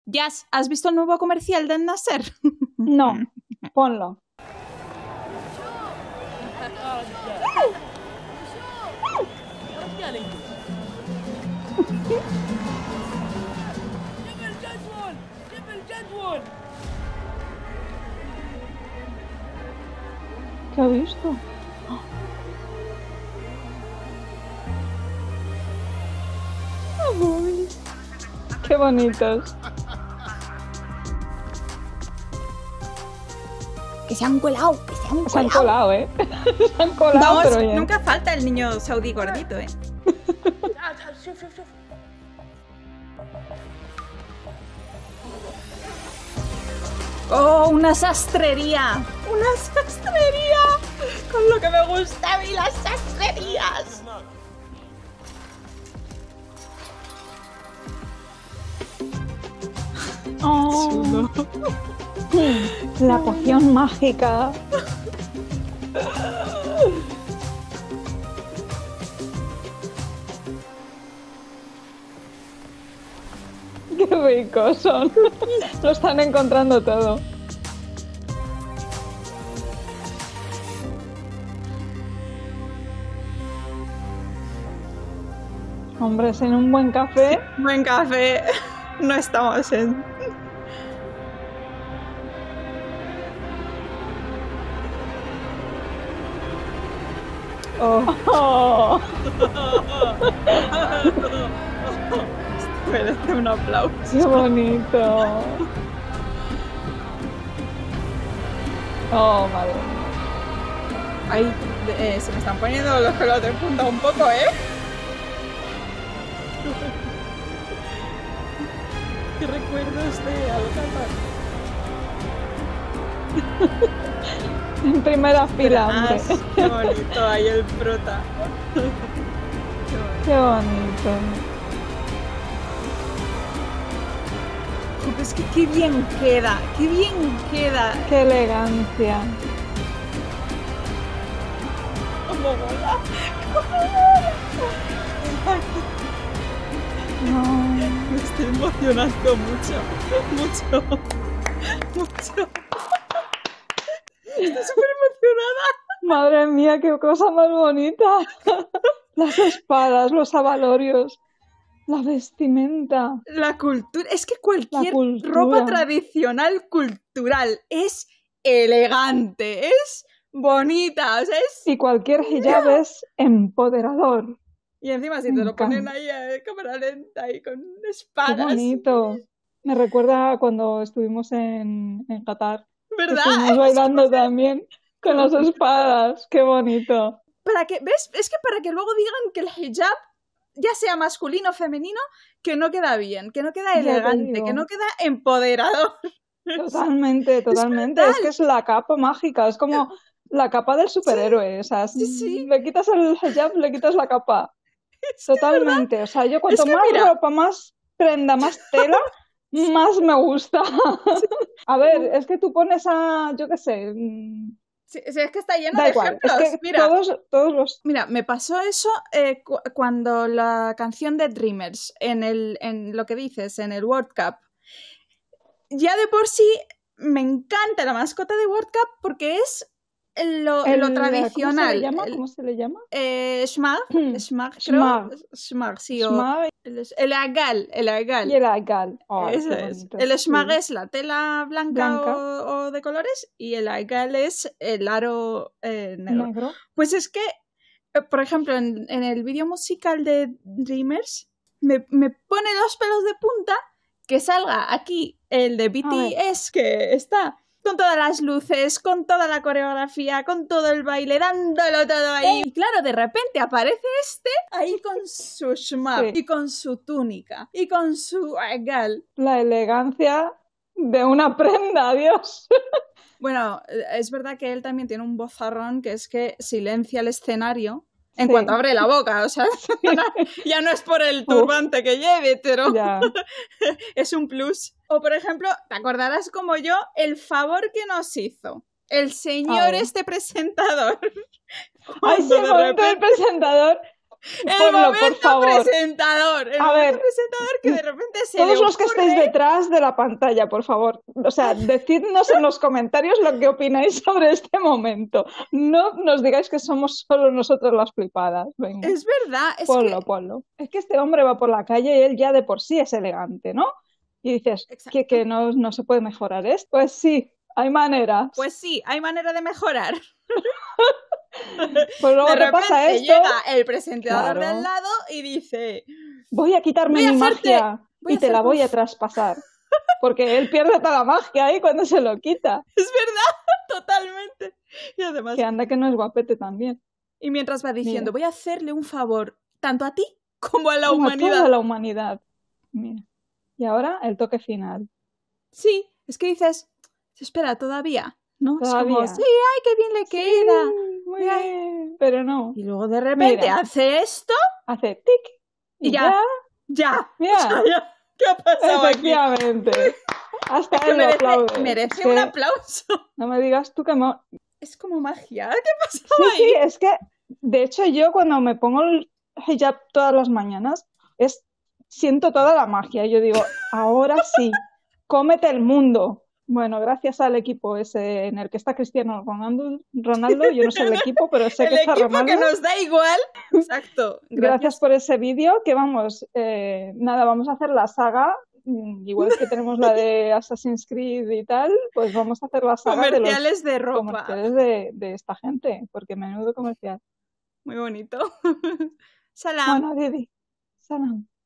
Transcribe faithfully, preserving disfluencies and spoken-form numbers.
Jazz, ¿has visto el nuevo comercial del Nasser? No, ponlo. ¿Qué ha visto? Ay, qué bonitos. Que se han colado, que se han colado. Se han colado, ¿eh? Se han colado, Vamos, pero bien. nunca falta el niño saudí gordito, ¿eh? ¡Oh, una sastrería! ¡Una sastrería! Con lo que me gusta a mí las sastrerías. Oh, la poción mágica. Qué ricos son. Lo están encontrando todo. Hombre, sin un buen café. Buen café. No estamos en... Oh. Oh. Merece un aplauso. Qué bonito. Oh, madre mía. Ay, eh, se me están poniendo los pelos de punta un poco, ¿eh? ¿Qué recuerdos de Alcázar? En primera fila, hombre. Qué bonito, ahí el prota. Qué bonito. Es que qué bien queda, qué bien queda. Qué elegancia. ¿Cómo mola? ¿Cómo mola? No. Me estoy emocionando mucho, mucho, mucho. Estoy súper emocionada. Madre mía, qué cosa más bonita. Las espadas, los abalorios, la vestimenta. La cultura, es que cualquier cultura. ropa tradicional cultural es elegante, es bonita, o sea, es... Y cualquier hijab es empoderador. Y encima si te lo ponen ahí a cámara lenta y con espadas. Qué bonito. Me recuerda a cuando estuvimos en, en Qatar. ¿Verdad? Estuvimos bailando también con las espadas. Qué bonito. Para que, ¿ves? Es que para que luego digan que el hijab, ya sea masculino o femenino, que no queda bien, que no queda elegante, que no queda empoderador. Totalmente, totalmente. Es, es que es la capa mágica, es como la capa del superhéroe. O sea, sí, sí. le quitas el hijab, le quitas la capa. Es totalmente. O sea, yo cuanto es que, más mira, ropa, más prenda, más tela, más me gusta. Sí. A ver, es que tú pones a, yo qué sé... Sí, es que está lleno da de igual, ejemplos. Es que mira, todos, todos los... mira, me pasó eso eh, cu cuando la canción de Dreamers, en, el, en lo que dices, en el World Cup. Ya de por sí me encanta la mascota de World Cup porque es lo, el, lo tradicional. ¿Cómo se le llama? ¿Cómo se le llama? Eh, Schmag, Schmag, Schmag. Schmag, sí, Schmag. O el, el agal, el agal. Y el agal. Oh, Eso es. El Schmag sí. Es la tela blanca, blanca. O, o de colores y el agal es el aro eh, negro. negro. Pues es que, por ejemplo, en, en el vídeo musical de Dreamers me, me pone los pelos de punta que salga aquí el de B T S que está con todas las luces, con toda la coreografía, con todo el baile, dándolo todo ahí. Y claro, de repente aparece este ahí con su schmag, sí. Y con su túnica, y con su agal. La elegancia de una prenda, Dios. Bueno, es verdad que él también tiene un vozarrón que es que silencia el escenario en sí. cuanto abre la boca, o sea, ya no es por el turbante Uf. Que lleve, pero es un plus. O, por ejemplo, te acordarás como yo el favor que nos hizo el señor este presentador. Ay, sí, el repente... el presentador El Ponlo, momento por favor. presentador. El A momento ver, presentador que de repente se todos le los que ocurre... estéis detrás de la pantalla, por favor, o sea, decidnos en los comentarios lo que opináis sobre este momento. No nos digáis que somos solo nosotros las flipadas. Venga, Es verdad, es ponlo, que... ponlo. Es que este hombre va por la calle y él ya de por sí es elegante, ¿no? Y dices, ¿que, que no, no se puede mejorar esto? Pues sí, hay maneras. Pues sí, hay manera de mejorar. Pues luego De te repente pasa esto. llega el presentador Claro. de al lado y dice... Voy a quitarme Voy a mi hacerte- magia voy a y te la hacerte voy un- a traspasar. Porque él pierde toda la magia ahí cuando se lo quita. Es verdad, totalmente. Y además... Que anda que no es guapete también. Y mientras va diciendo, Mira. voy a hacerle un favor tanto a ti como a la Como a humanidad. toda la humanidad. Mira. Y ahora el toque final. Sí, es que dices, espera, todavía, ¿no? Todavía. Es como, sí, ay, qué bien le queda. Sí, muy Mira. bien. Pero no. Y luego de repente Mira. hace esto Hace tic. y Y ya, ya. ya. Mira. O sea, ya, ¿qué ha pasado aquí? Efectivamente. Hasta Es que él lo merece, aplaude. merece Es que un aplauso. no me digas tú que... mo- Es como magia. ¿Qué ha pasado Sí, ahí? sí, es que, de hecho, yo cuando me pongo el hijab todas las mañanas, es, siento toda la magia. Yo digo, ahora sí, cómete el mundo. Bueno, gracias al equipo ese en el que está Cristiano Ronaldo, Ronaldo, yo no sé el equipo, pero sé El que está equipo Ronaldo. que nos da igual. Exacto. Gracias Gracias. por ese vídeo, que vamos, eh, nada, vamos a hacer la saga, mm, igual que tenemos la de Assassin's Creed y tal, pues vamos a hacer la saga de los Comerciales de ropa. comerciales de, de esta gente, porque menudo comercial. Muy bonito. Salam. Bueno, Didi, salam.